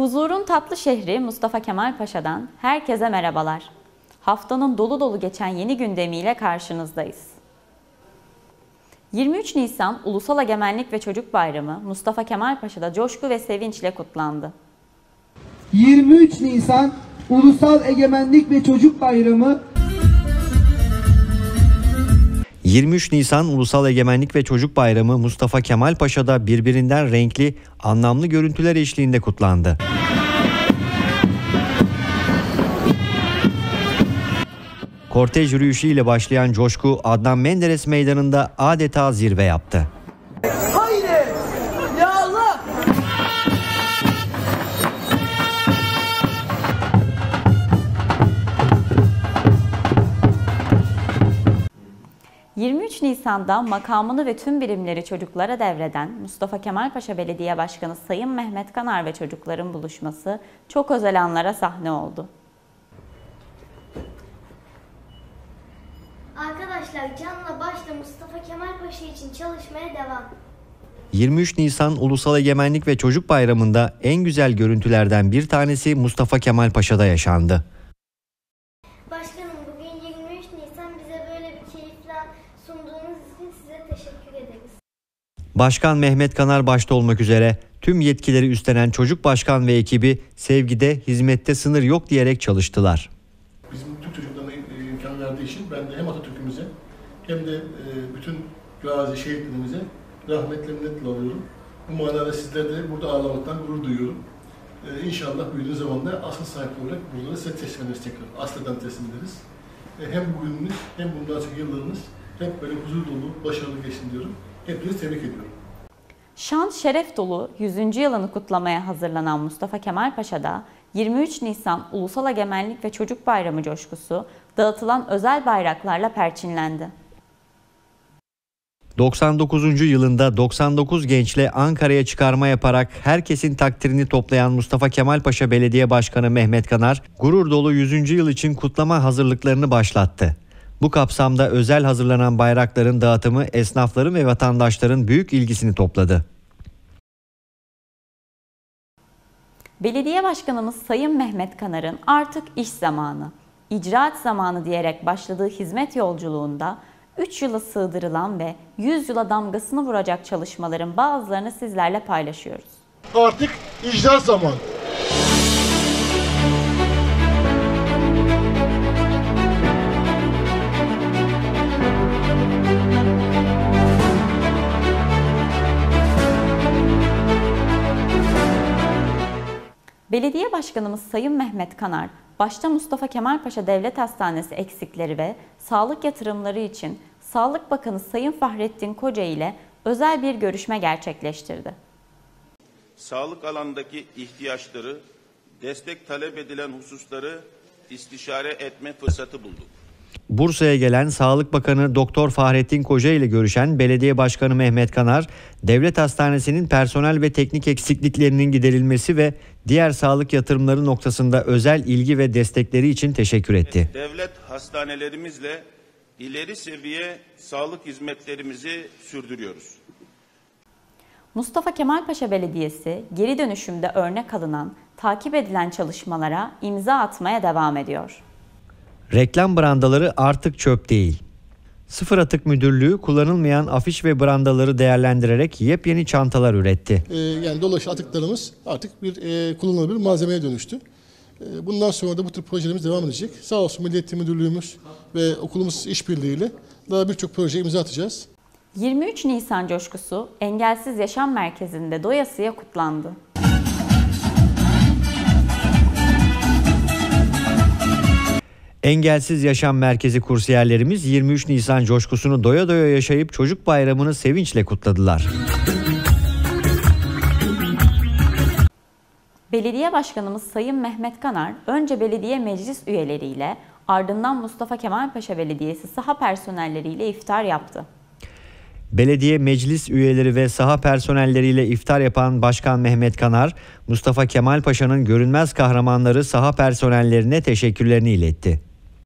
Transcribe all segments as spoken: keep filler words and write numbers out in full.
Huzurun tatlı şehri Mustafa Kemal Paşa'dan herkese merhabalar. Haftanın dolu dolu geçen yeni gündemiyle karşınızdayız. yirmi üç Nisan Ulusal Egemenlik ve Çocuk Bayramı Mustafa Kemal Paşa'da coşku ve sevinçle kutlandı. yirmi üç Nisan Ulusal Egemenlik ve Çocuk Bayramı yirmi üç Nisan Ulusal Egemenlik ve Çocuk Bayramı Mustafa Kemal Paşa'da birbirinden renkli, anlamlı görüntüler eşliğinde kutlandı. Kortej yürüyüşüyle başlayan coşku Adnan Menderes Meydanı'nda adeta zirve yaptı. Haydi! Ya Allah! yirmi üç Nisan'da makamını ve tüm birimleri çocuklara devreden Mustafa Kemal Paşa Belediye Başkanı Sayın Mehmet Kanar ve çocukların buluşması çok özel anlara sahne oldu. Arkadaşlar canla başla Mustafa Kemal Paşa için çalışmaya devam. yirmi üç Nisan Ulusal Egemenlik ve Çocuk Bayramı'nda en güzel görüntülerden bir tanesi Mustafa Kemal Paşa'da yaşandı. Başkanım bugün yirmi üç Nisan bize böyle bir keyifle sunduğunuz için size teşekkür ederiz. Başkan Mehmet Kanar başta olmak üzere tüm yetkileri üstlenen Çocuk Başkan ve ekibi sevgide, hizmette sınır yok diyerek çalıştılar. Bizim Türk çocuklarına imkan verdiği için ben de hem Atatürk'ümüze hem de bütün gazi şehitlerimize rahmetle minnetle alıyorum. Bu manada sizler de burada ağlamaktan gurur duyuyorum. Ee, İnşallah büyüdüğü zaman da asıl sahibi olarak burada size teslim ederiz tekrar. Aslıdan teslim ederiz. Ee, hem bugününüz hem bundan sonraki yıllarınız hep böyle huzur dolu, başarılı geçsin diyorum. Hepinizi tebrik ediyorum. Şan şeref dolu yüzüncü yılını kutlamaya hazırlanan Mustafa Kemal Paşa'da yirmi üç Nisan Ulusal Egemenlik ve Çocuk Bayramı coşkusu dağıtılan özel bayraklarla perçinlendi. doksan dokuzuncu yılında doksan dokuz gençle Ankara'ya çıkarma yaparak herkesin takdirini toplayan Mustafa Kemal Paşa Belediye Başkanı Mehmet Kanar, gurur dolu yüzüncü yıl için kutlama hazırlıklarını başlattı. Bu kapsamda özel hazırlanan bayrakların dağıtımı esnafların ve vatandaşların büyük ilgisini topladı. Belediye Başkanımız Sayın Mehmet Kanar'ın artık iş zamanı, icraat zamanı diyerek başladığı hizmet yolculuğunda üç yıla sığdırılan ve yüz yıla damgasını vuracak çalışmaların bazılarını sizlerle paylaşıyoruz. Artık icra zamanı. Belediye Başkanımız Sayın Mehmet Kanar, başta Mustafa Kemal Paşa Devlet Hastanesi eksikleri ve sağlık yatırımları için Sağlık Bakanı Sayın Fahrettin Koca ile özel bir görüşme gerçekleştirdi. Sağlık alanındaki ihtiyaçları, destek talep edilen hususları istişare etme fırsatı bulduk. Bursa'ya gelen Sağlık Bakanı Doktor Fahrettin Koca ile görüşen Belediye Başkanı Mehmet Kanar, Devlet Hastanesi'nin personel ve teknik eksikliklerinin giderilmesi ve diğer sağlık yatırımları noktasında özel ilgi ve destekleri için teşekkür etti. Devlet hastanelerimizle ileri seviye sağlık hizmetlerimizi sürdürüyoruz. Mustafa Kemal Paşa Belediyesi geri dönüşümde örnek alınan, takip edilen çalışmalara imza atmaya devam ediyor. Reklam brandaları artık çöp değil. Sıfır Atık Müdürlüğü kullanılmayan afiş ve brandaları değerlendirerek yepyeni çantalar üretti. Ee, yani dolayısıyla atıklarımız artık bir e, kullanılabilir malzemeye dönüştü. E, bundan sonra da bu tür projelerimiz devam edecek. Sağ olsun Milli Eğitim Müdürlüğümüz ve okulumuz işbirliğiyle daha birçok projeye imza atacağız. yirmi üç Nisan coşkusu Engelsiz Yaşam Merkezi'nde doyasıya kutlandı. Engelsiz Yaşam Merkezi kursiyerlerimiz yirmi üç Nisan coşkusunu doya doya yaşayıp Çocuk Bayramı'nı sevinçle kutladılar. Belediye Başkanımız Sayın Mehmet Kanar, önce belediye meclis üyeleriyle ardından Mustafa Kemal Paşa Belediyesi saha personelleriyle iftar yaptı. Belediye meclis üyeleri ve saha personelleriyle iftar yapan Başkan Mehmet Kanar, Mustafa Kemal Paşa'nın görünmez kahramanları saha personellerine teşekkürlerini iletti.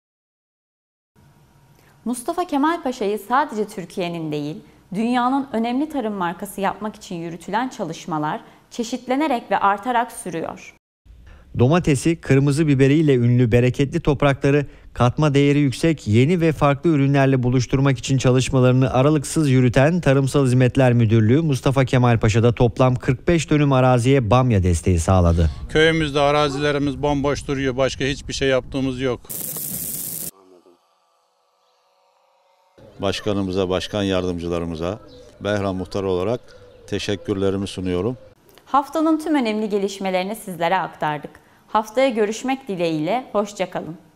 Mustafa Kemal Paşa'yı sadece Türkiye'nin değil, dünyanın önemli tarım markası yapmak için yürütülen çalışmalar çeşitlenerek ve artarak sürüyor. Domatesi, kırmızı biberiyle ünlü bereketli toprakları katma değeri yüksek yeni ve farklı ürünlerle buluşturmak için çalışmalarını aralıksız yürüten Tarımsal Hizmetler Müdürlüğü Mustafa Kemal Paşa'da toplam kırk beş dönüm araziye bamya desteği sağladı. Köyümüzde arazilerimiz bomboş duruyor. Başka hiçbir şey yaptığımız yok. Başkanımıza, başkan yardımcılarımıza, Behram Muhtar olarak teşekkürlerimi sunuyorum. Haftanın tüm önemli gelişmelerini sizlere aktardık. Haftaya görüşmek dileğiyle, hoşça kalın.